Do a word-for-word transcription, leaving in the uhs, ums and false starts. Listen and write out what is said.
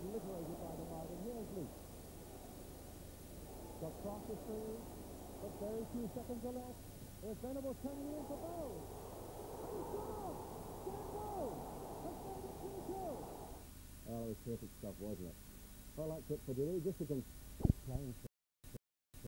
obliterated by the Martin. Here's Luke. The cross is through, but very few seconds are left. There's Venables turning in for Bow. And he's gone! Sam Bow has made it three two. Oh, it was terrific stuff, wasn't it? I liked it for Dilly, just to playing